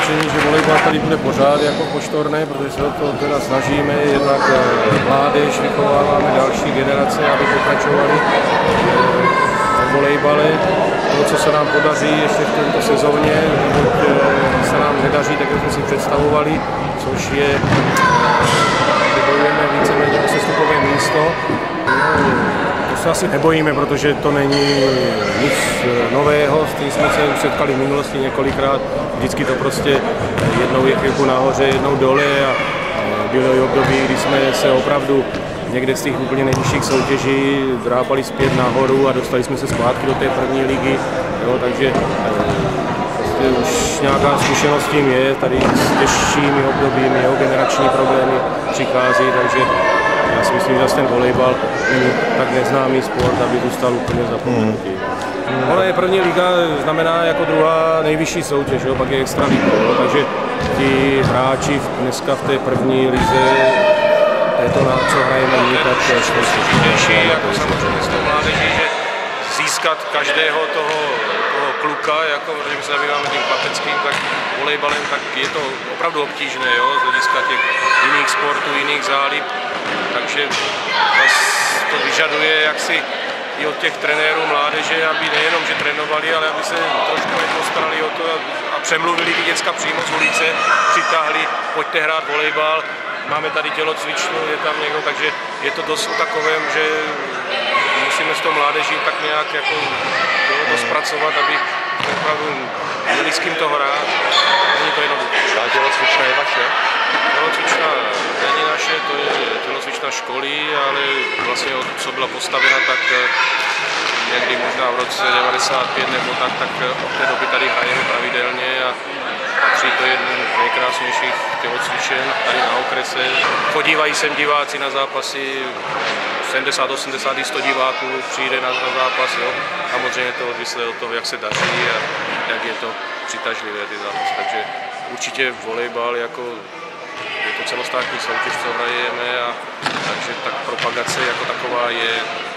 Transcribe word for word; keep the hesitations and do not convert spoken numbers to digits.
přesvědčení, že volejbal tady bude pořád jako poštorné, protože se o to teda snažíme, jednak mládež, vychováváme další generace, aby pokračovali v volejbale. To, co se nám podaří ještě v této sezóně, pokud se nám nedaří, tak jak jsme si představovali, což je, že bojujeme víceméně o sestupové místo. To se asi nebojíme, protože to není nic nového, s tím jsme se už setkali v minulosti několikrát. Vždycky to prostě jednou je chvilku nahoře, jednou dole a bylo i období, kdy jsme se opravdu někde z těch úplně nejvyšších soutěží drápali zpět nahoru a dostali jsme se zpátky do té první ligy, jo, takže prostě už nějaká zkušenost tím je, tady s těžšími obdobími, jo, generační problémy přichází, takže já si myslím, že ten volejbal není tak neznámý sport, aby zůstal úplně zapomenutý. Hmm. Ono je první liga, znamená jako druhá nejvyšší soutěž, jo, pak je extraliga, takže ti hráči dneska v té první lize, to, na co hrajeme my, tak je složitější, jako samozřejmě s tou mládeží, že získat každého toho, toho kluka, jako když se zabýváme tím klapeckým, tak volejbalem, tak je to opravdu obtížné, jo, z hlediska těch jiných sportů, jiných zálib, takže to vyžaduje jaksi i od těch trenérů mládeže, aby nejenom, že trénovali, ale aby se trošku postarali o to a přemluvili ty děcka přímo z ulice, přitáhli, pojďte hrát volejbal. Máme tady tělocvičnu, je tam někdo, takže je to dost takovém, že musíme s tou mládeží tak nějak jako to zpracovat, aby opravdu měli s kým to hrát. Není to jednoduché. A tělocvična je vaše? Tělocvična není naše, to je tělocvična školy, ale vlastně od co byla postavena, tak někdy možná v roce devadesát pět nebo tak, tak od té doby tady hrajeme pravidelně a patří to jeden z nejkrásnějších tělocvičen tady na okrese. Chodívají sem diváci na zápasy, sedmdesát, osmdesát, sto diváků přijde na, na zápas, jo. Samozřejmě to odvislé od toho, jak se daří a jak je to přitažlivé ty zápasy. Takže určitě volejbal jako je to celostátní soutěž, co hrajeme, a takže tak propagace jako taková je.